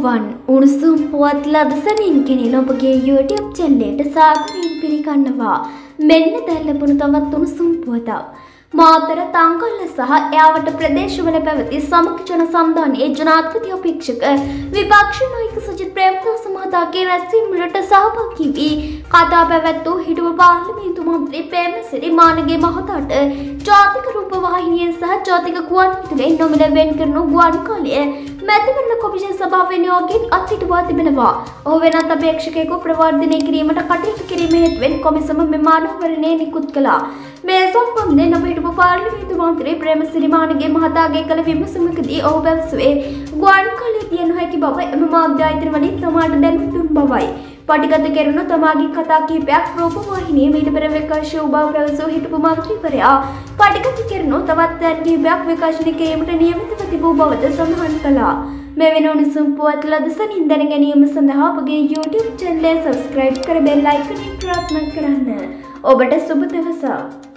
අයිබෝවන් උණුසුම් පුවත් ලදසනින් කෙනෙන ඔබගේ YouTube channel එකට සාදරයෙන් පිළිගන්නවා. මෙන්න දැන් ලැබුණු තවත් උණුසුම් පුවතක්. මාතර තංගල්ල සහ එයාවට ප්‍රදේශවල පැවති සමග ජන සම්දානයේ ජනාධිපති අපේක්ෂක විපක්ෂ නායක සජිත් ප්‍රේමදාස මහතාගේ රැස්වීම වලට සහභාගී වී කතා පැවැත්වූ හිටපු පාර්ලිමේන්තු මන්ත්‍රී ප්‍රේමසිරි මානගේ මහතාට ජාතික රූපවාහිනියෙන් සහ ජාතික ගුවන් විදුලියෙන් නොමිල වෙන් කරන ගුවන් කාලය මැතිවරණ කොමිෂන් සභාවේ නියෝගයෙන් අත්හිටුවා තිබෙනවා. ඔහු වෙනත් අපේක්ෂකයෙකු ප්‍රවර්ධනය කිරීමට කටයුතු කිරීම හේතුවෙන් කොමිසම මෙම අනුවරණය නිකුත් කළා. මේ සම්බන්ධයෙන් අප හිටපු පාර්ලිමේන්තු මන්ත්‍රී ප්‍රේමසිරි මානගේ මහතාගේ කළ විමසුමකදී ඔහු පැවසුවේ ගුවන් කාලය දිය නොහැකි බව එම මාධ්‍ය ආයතන වලින් තමාට දැනුම් දුන් බවයි. පටිගත කෙරුණු තමාගේ කතා කිහිපයක් රූපවාහිනියේ මීට පෙර විකාශය වූ බව පැවසූ හිටපු මන්ත්‍රීවරයා පටිගත කෙරුණු තවත් තැන් කිහිපයක් විකාශනය කිරීමට නියමිතව තිබූ බවද සඳහන් කළා. මේ වෙන උණුසුම් පුවත් ලදසනින් දැන ගැනීම සඳහා ඔබගේ YouTube channel එක subscribe කර bell icon එක ප්‍රාර්ථනා කරන්න. ඔබට සුබ දවසක්.